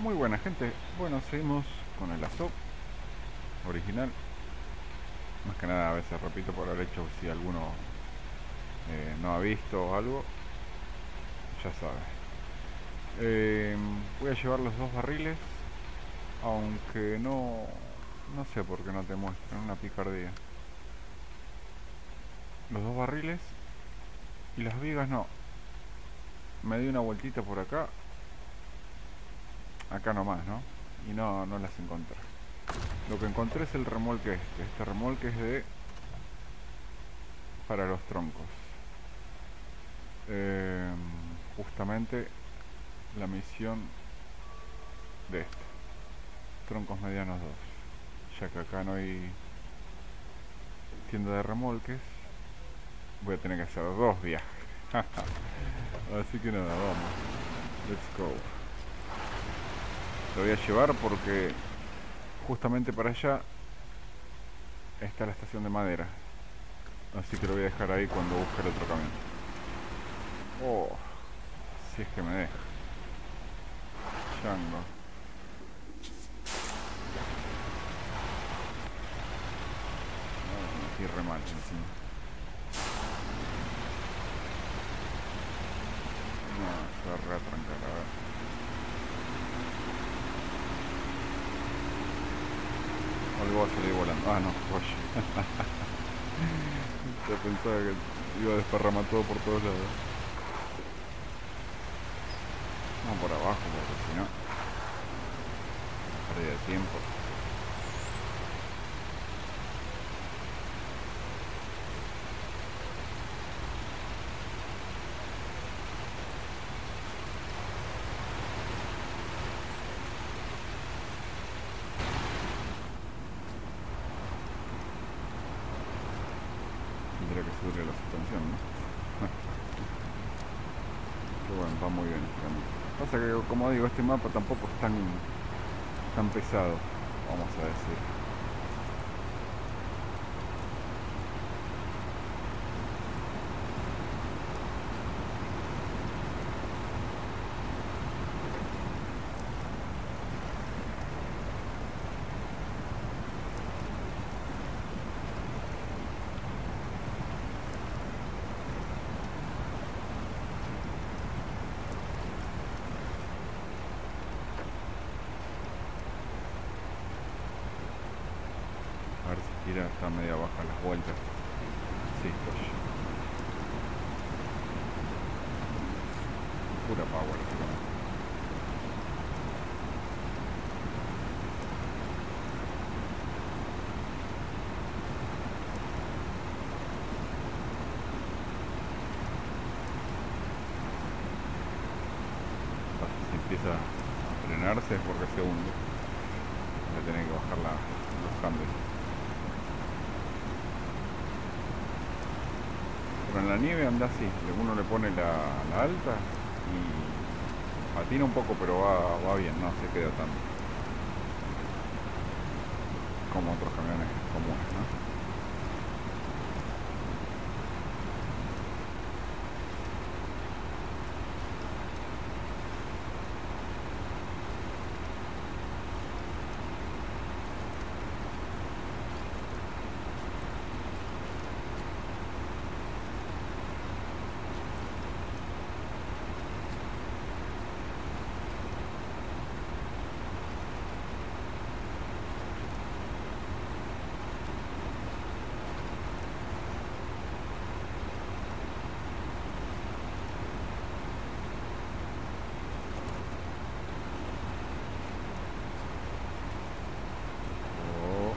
Muy buena gente. Bueno, seguimos con el ASOP original. Más que nada a veces repito por el hecho si alguno no ha visto algo, ya sabe. Voy a llevar los dos barriles, aunque no sé por qué no te muestran una picardía. Los dos barriles y las vigas no. Me di una vueltita por acá, acá nomás, ¿no? Y no las encontré. Lo que encontré es el remolque este. Este remolque es de para los troncos. Eh, Justamente la misión de este. Troncos medianos 2. Ya que acá no hay tienda de remolques, voy a tener que hacer dos viajes. Así que nada, vamos. Let's go. Lo voy a llevar porque justamente para allá está la estación de madera. Así que lo voy a dejar ahí cuando busque el otro camión. Oh, si es que me deja. Chango. Me metí re mal encima. No, se va a reatrancar, a ver. Algo va a salir volando. Ah, no, oye. Ya pensaba que iba a desparramar todo por todos lados. Vamos por abajo, porque si no, pérdida de tiempo. Tendría que subirle la suspensión, ¿no? Pero bueno, va muy bien este camino. Pasa que, como digo, este mapa tampoco es tan pesado, vamos a decir. A ver si tira, está media baja las vueltas. Sí, pues. Pura power, este. Si empieza a frenarse es porque se hunde. Voy a tener que bajar los cambios. Pero en la nieve anda así, uno le pone la alta y patina un poco, pero va bien, no se queda tanto como otros camiones comunes, ¿no? Oh,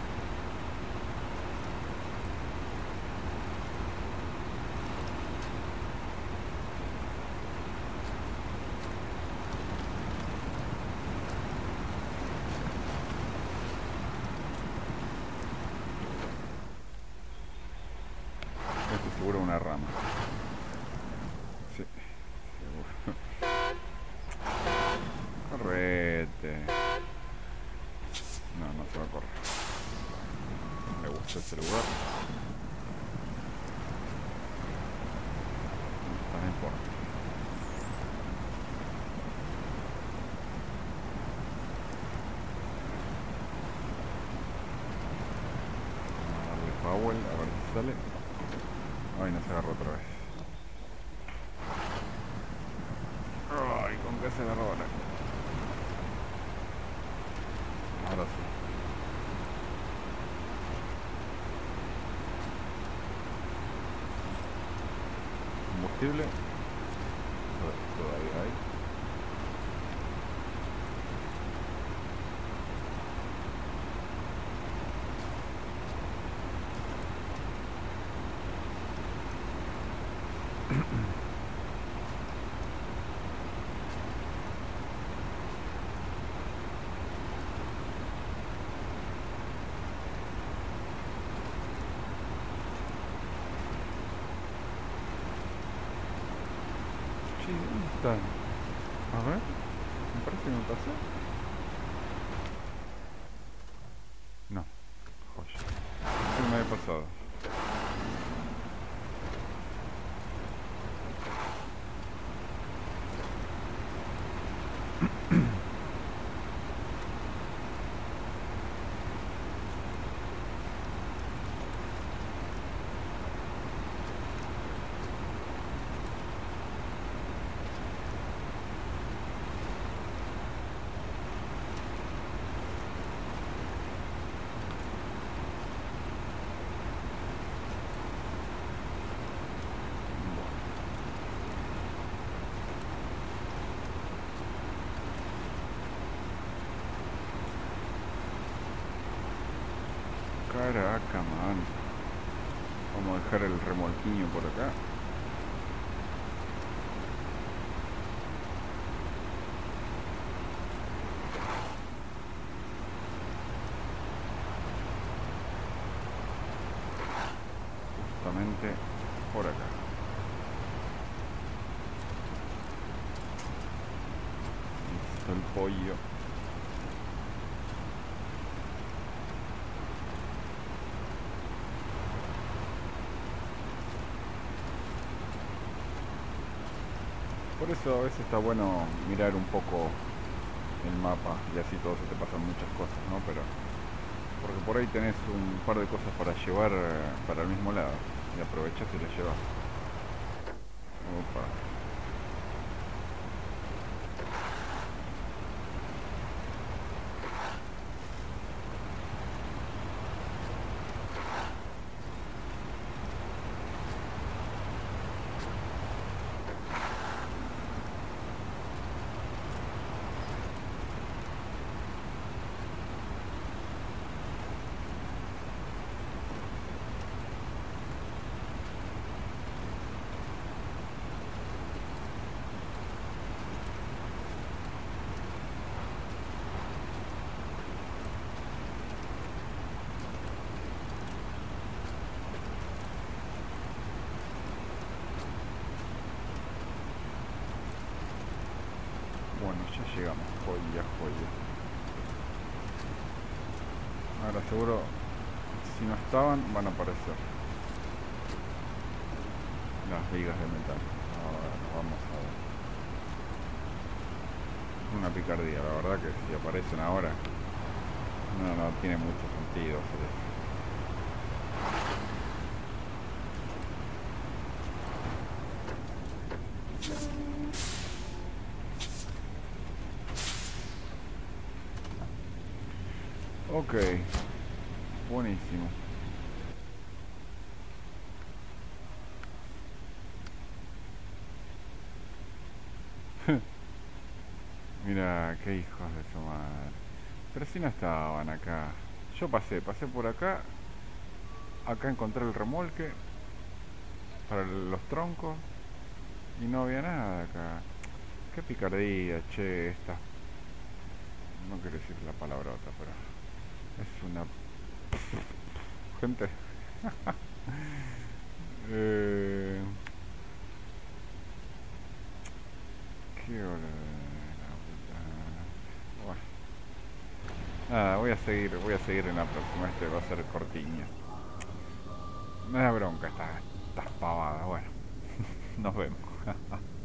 esto es seguro una rama. Sí, seguro. Correte. No se va a correr. Me gusta ese lugar. No importa. Powell, a ver si sale. Ay, no se agarró otra vez. Ay, ¿con qué se agarró ahora? Ahora sí. Combustible. Todavía hay. Sí, ¿dónde están? A ver, me parece que me pasó. No, joya. ¿Qué me había pasado? Caraca, man. Vamos a dejar el remolquillo por acá. Justamente por acá. Listo el pollo. Por eso a veces está bueno mirar un poco el mapa y así todo se te pasan muchas cosas, ¿no? Pero porque por ahí tenés un par de cosas para llevar para el mismo lado y aprovechás y las llevas. Opa. Bueno, ya llegamos, joya, joya. Ahora seguro, si no estaban, van a aparecer las vigas de metal. Ahora vamos a ver. Una picardía, la verdad que si aparecen ahora, no tiene mucho sentido hacer eso. Ok, buenísimo. Mira, qué hijos de su madre. Pero si no estaban acá. Yo pasé por acá. Acá encontré el remolque para los troncos y no había nada acá. Qué picardía, che, esta. No quiero decir la palabrota, pero es una gente. eh, qué hora. Bueno, nada, voy a seguir en la próxima. Este va a ser cortiño. Me da bronca estas pavadas. Bueno, nos vemos.